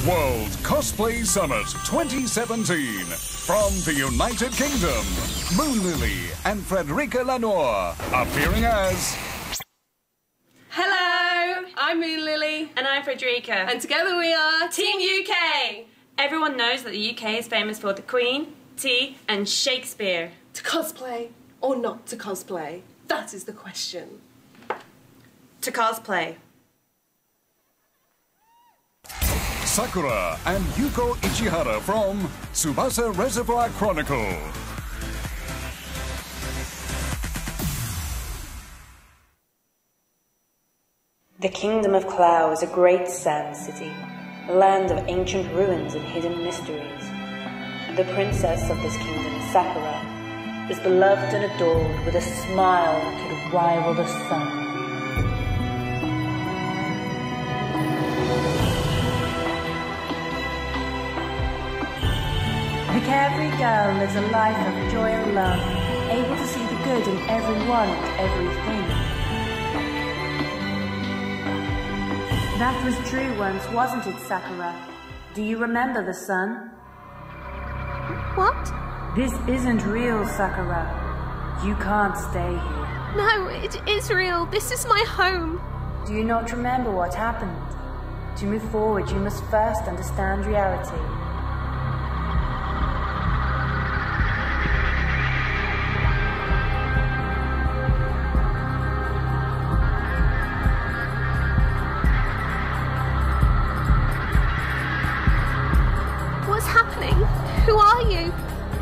World Cosplay Summit 2017. From the United Kingdom, Moon Lily and Frederica Lanoir, appearing as... Hello, I'm Moon Lily. And I'm Frederica. And together we are Team UK. Everyone knows that the UK is famous for the Queen, tea and Shakespeare. To cosplay or not to cosplay? That is the question. To cosplay. Sakura and Yuko Ichihara from Tsubasa Reservoir Chronicle. The Kingdom of Cloud is a great sand city, a land of ancient ruins and hidden mysteries. The princess of this kingdom, Sakura, is beloved and adored with a smile that could rival the sun. The carefree girl lives a life of joy and love, able to see the good in everyone and everything. That was true once, wasn't it, Sakura? Do you remember the sun? What? This isn't real, Sakura. You can't stay here. No, it is real. This is my home. Do you not remember what happened? To move forward, you must first understand reality. What's happening? Who are you?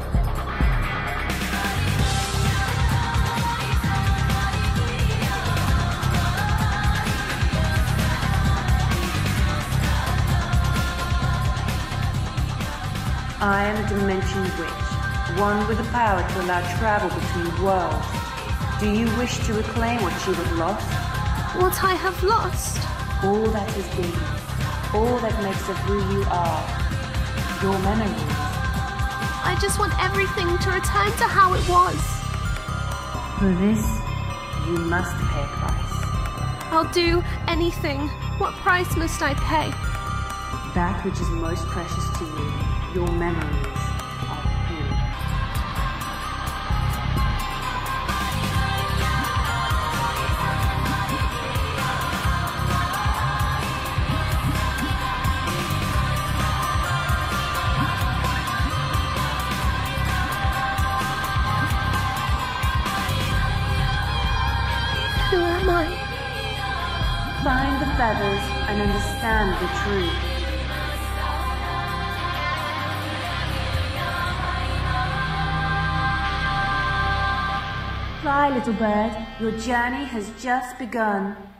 I am a dimension witch, one with the power to allow travel between worlds. Do you wish to reclaim what you have lost? What I have lost? All that has been, all that makes of who you are, your memories. I just want everything to return to how it was. For this, you must pay a price. I'll do anything. What price must I pay? That which is most precious to you, your memories of him. Who am I? Find the feathers and understand the truth. Fly, little bird, your journey has just begun.